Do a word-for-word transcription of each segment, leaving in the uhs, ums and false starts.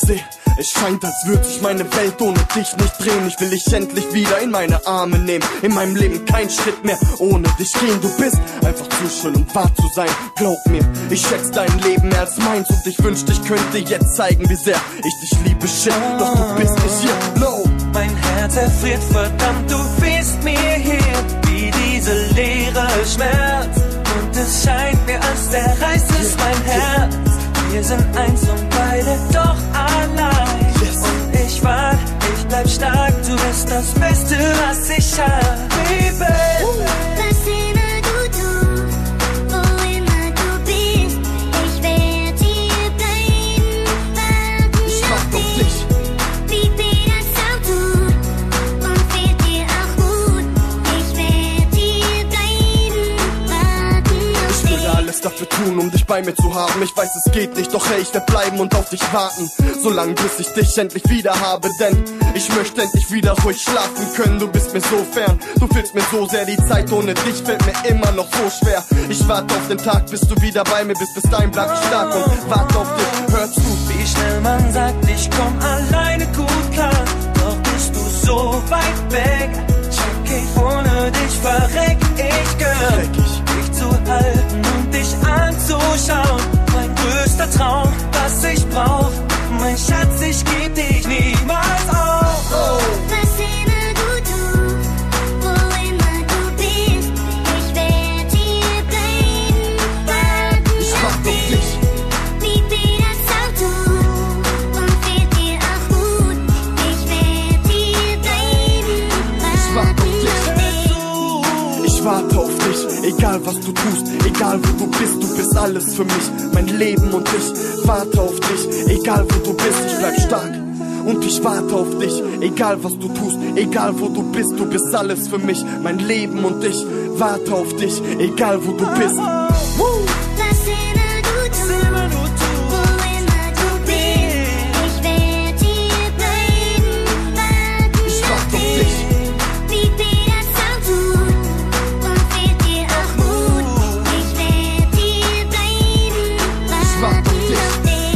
seh, es scheint, als würde sich meine Welt ohne dich nicht drehen. Ich will dich endlich wieder in meine Arme nehmen. In meinem Leben kein Schritt mehr ohne dich gehen. Du bist einfach zu schön, um wahr zu sein. Glaub mir, ich schätze dein Leben mehr als meins. Und ich wünschte, ich könnte jetzt zeigen, wie sehr ich dich liebe, shit. Doch du bist nicht hier, no. Mein Herz erfriert, verdammt, du fehlst mir hier. Wie diese Leere Schmerz. Und es scheint mir, als zerreißt es mein Herz. Wir sind eins und beide doch allein. Yes. Und ich warte, ich bleib stark. Du bist das Beste, was ich hab, Baby. Uh. Was immer du tust, wo immer du bist, ich werd hier bleiben, warten ich auf warte dich. auf dich. Wie Peter es auch tut, und fehlt dir auch Mut. Ich werd hier bleiben, warten auf Ich dich. würde alles dafür tun, um dich bei mir zu haben. Ich weiß, es geht nicht, doch hey, ich werd bleiben und auf dich warten. Solange bis ich dich endlich wieder habe, denn ich möchte endlich wieder ruhig schlafen können. Du bist mir so fern, du fehlst mir so sehr. Die Zeit ohne dich fällt mir immer noch so schwer. Ich warte auf den Tag, bis du wieder bei mir bist. Bis dahin bleib ich stark und warte auf dich. Hör zu. Wie schnell man sagt, ich komm alleine gut klar. Doch bist du so weit weg. Check ich, ohne dich verreck ich, Girl. Verreck ich. Dich zu halten und dich anzuschauen. Mein größter Traum, was ich brauch. Mein Schatz, ich geb dich niemals auf. Oh. Was immer du tust, wo immer du bist, ich werd hier bleiben, warten Ich auf warte auf dich. dich. Wie Peter es auch tut, und fehlt dir auch Mut. Ich werd hier bleiben, Ich warte auf warten auf dich. Ich warte auf dich, egal was du tust, egal wo du bist, du bist alles für mich, mein Leben und ich warte auf dich, egal wo du bist, ich bleib stark und ich warte auf dich, egal was du tust, egal wo du bist, du bist alles für mich, mein Leben und ich warte auf dich, egal wo du bist. Woo! Was immer du tust, wo immer du bist, ich werd hier bleiben, warten Ich auf warte auf dich. dich. Wie Peter es auch tut, und fehlt dir auch Mut. Ich werd hier bleiben, warte warten auf dich. auf dich.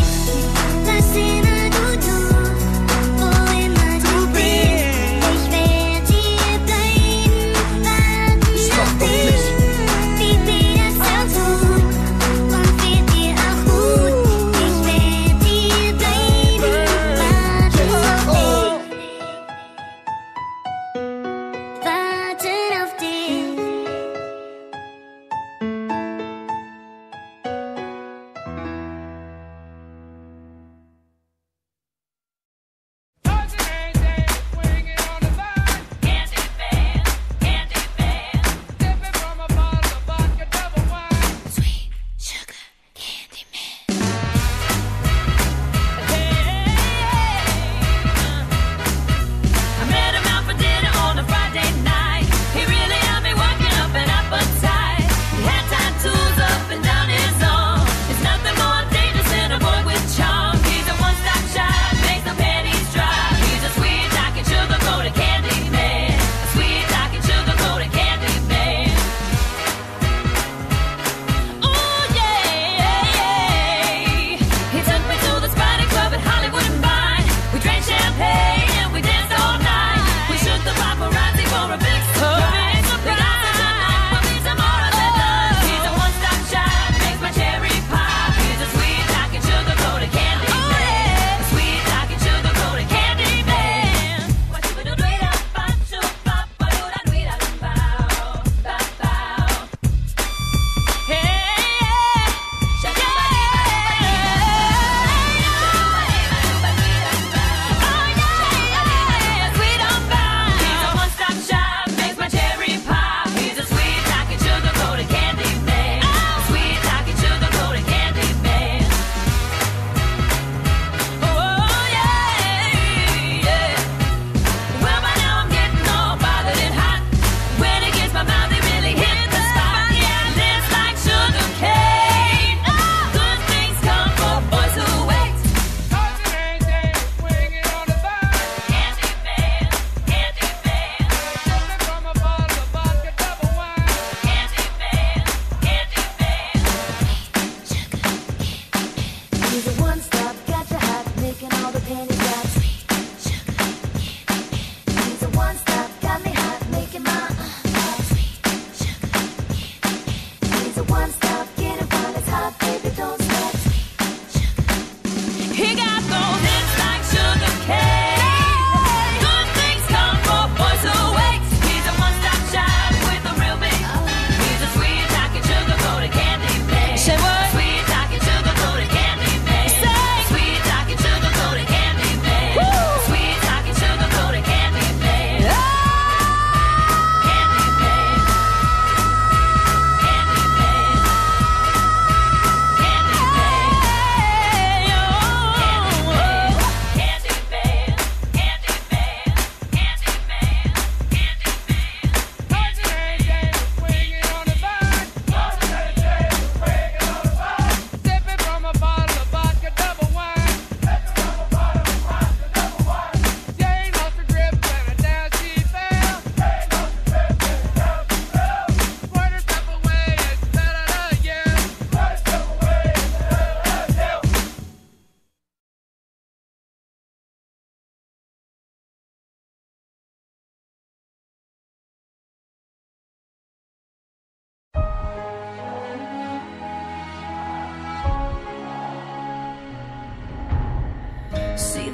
Was immer du tust, wo immer du bist, ich werd hier bleiben, warten Ich auf warte auf dich. dich. Wie Peter es auch tut,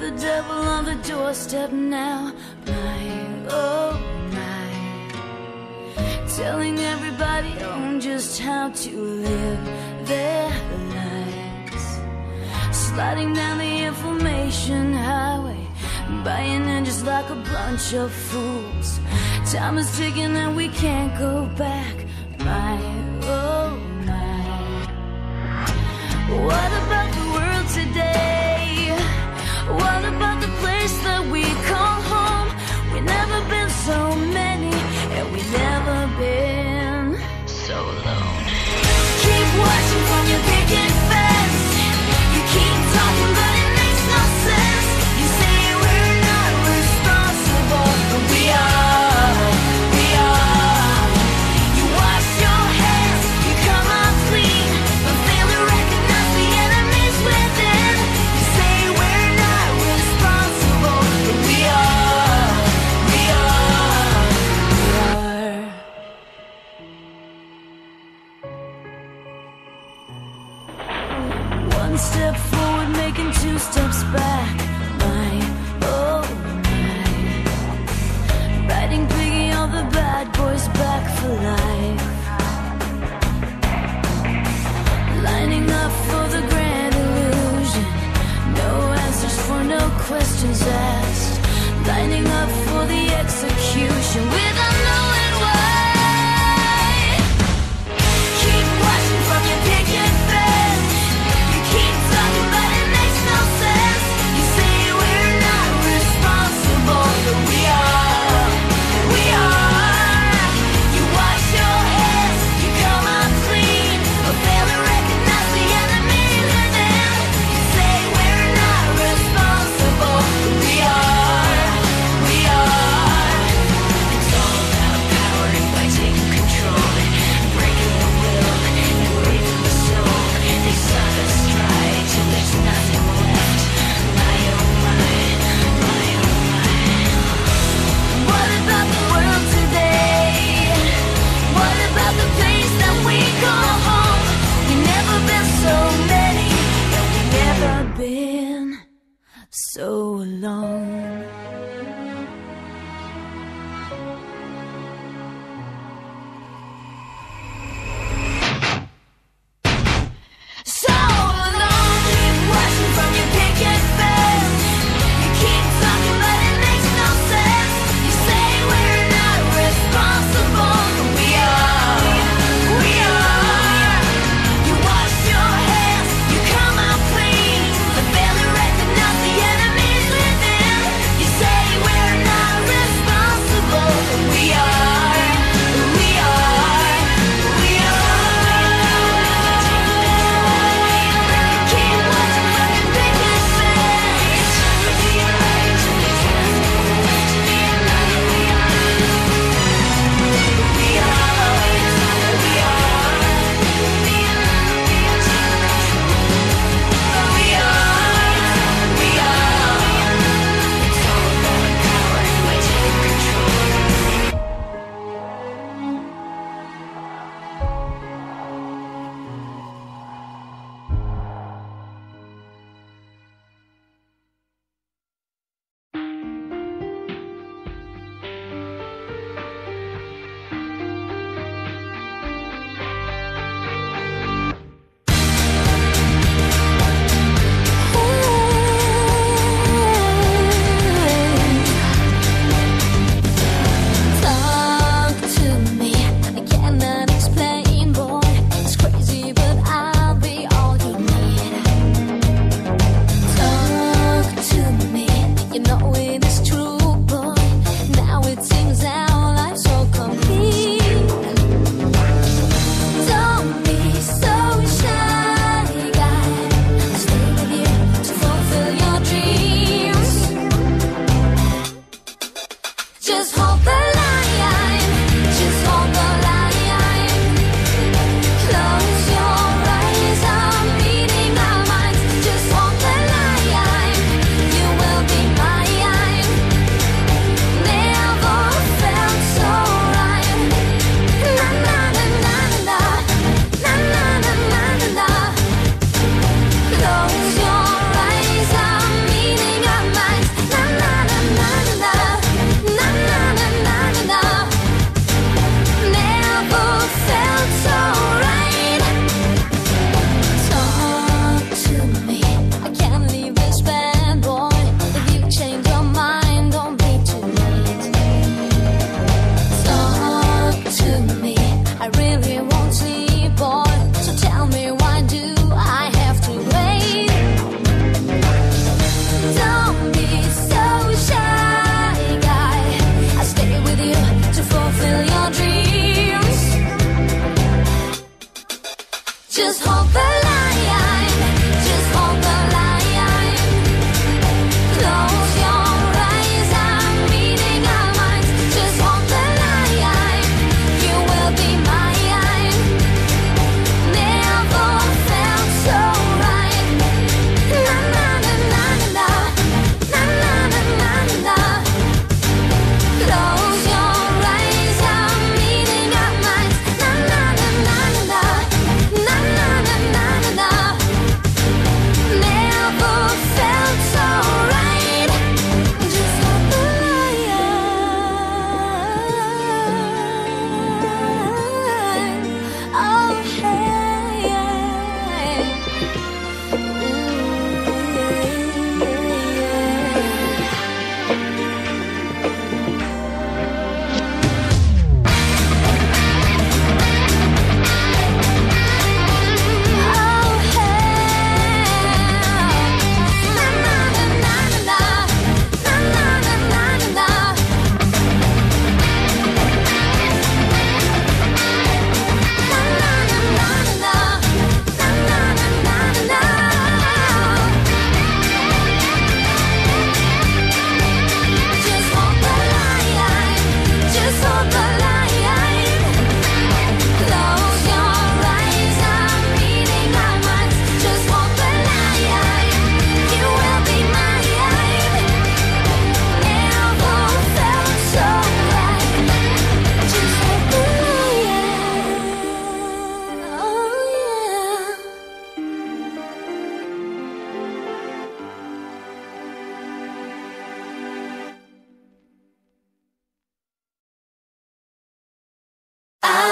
the devil on the doorstep now. My, oh my. Telling everybody on just how to live their lives. Sliding down the information highway, buying in just like a bunch of fools. Time is ticking and we can't go back. My, oh my. What about the world today? What about the place that we call home? We've never been so many, and we've never been so alone. Keep watching from your picket fence. You keep talking, but it makes no sense. You say we're not responsible, but we are, we are. You wash your hands, you come out clean, but fail to recognize the enemies within. You say we're not responsible, but we are, we are, we are. One step forward, making two steps back. My, oh my. Riding piggy on the bad boys back for life. Lining up for the grand illusion. No answers for no questions asked. Lining up for the execution without knowing why. Keep watching from your picket fence. You keep talking, but it makes no sense. You say we're not responsible, but we are, we are. You wash your hands, you come out clean, but fail to recognize the enemy within. You say we're not responsible, but we are, we are.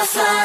slide.